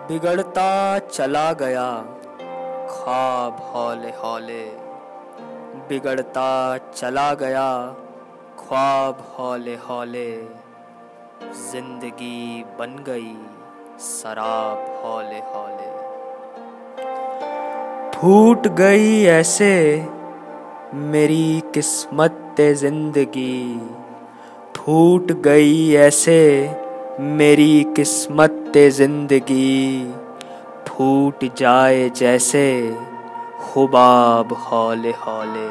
बिगड़ता चला गया ख्वाब हौले हौले, बिगड़ता चला गया ख्वाब हौले हौले, जिंदगी बन गई शराब हौले हौले। फूट गई ऐसे मेरी किस्मत जिंदगी, फूट गई ऐसे मेरी किस्मत जिंदगी, फूट जाए जैसे हुबाब हौले हौले।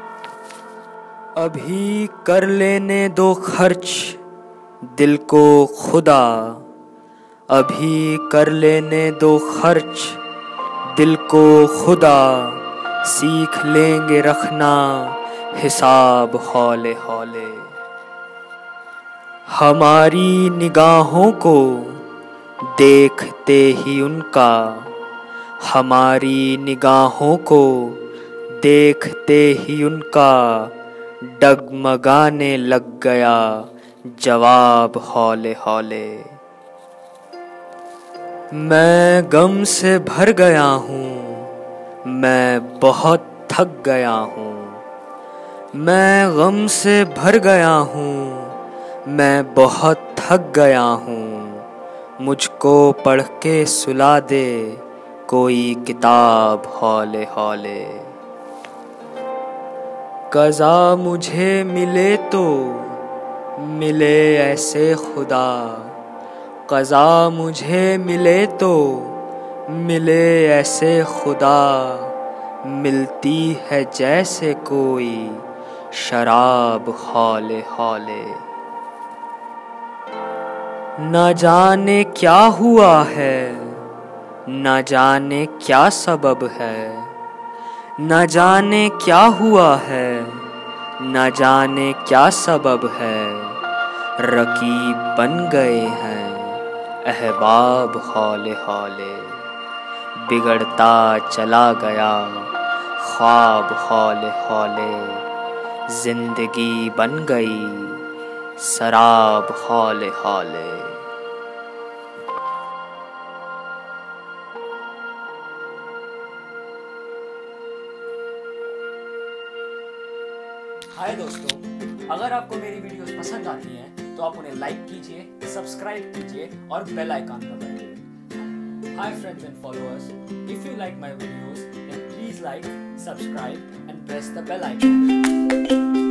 अभी कर लेने दो खर्च दिल को खुदा, अभी कर लेने दो खर्च दिल को खुदा, सीख लेंगे रखना हिसाब हौले हौले। हमारी निगाहों को देखते ही उनका, हमारी निगाहों को देखते ही उनका, डगमगाने लग गया जवाब हौले हौले। मैं गम से भर गया हूँ, मैं बहुत थक गया हूँ, मैं गम से भर गया हूँ, मैं बहुत थक गया हूँ, मुझको पढ़ के सुला दे कोई किताब हौले हौले। क़ज़ा मुझे मिले तो मिले ऐसे खुदा, क़ज़ा मुझे मिले तो मिले ऐसे खुदा, मिलती है जैसे कोई शराब हौले हौले। न जाने क्या हुआ है, न जाने क्या सबब है, न जाने क्या हुआ है, न जाने क्या सबब है, रकीब बन गए हैं अहबाब हौले हौले। बिगड़ता चला गया ख्वाब हौले हौले, जिंदगी बन गई शराब हौले हौले। हाय दोस्तों, अगर आपको मेरी वीडियोस पसंद आती हैं तो आप उन्हें लाइक कीजिए, सब्सक्राइब कीजिए और बेल आइकन दबाइए। Hi friends and followers, if you like my videos then please like, subscribe and press the bell icon.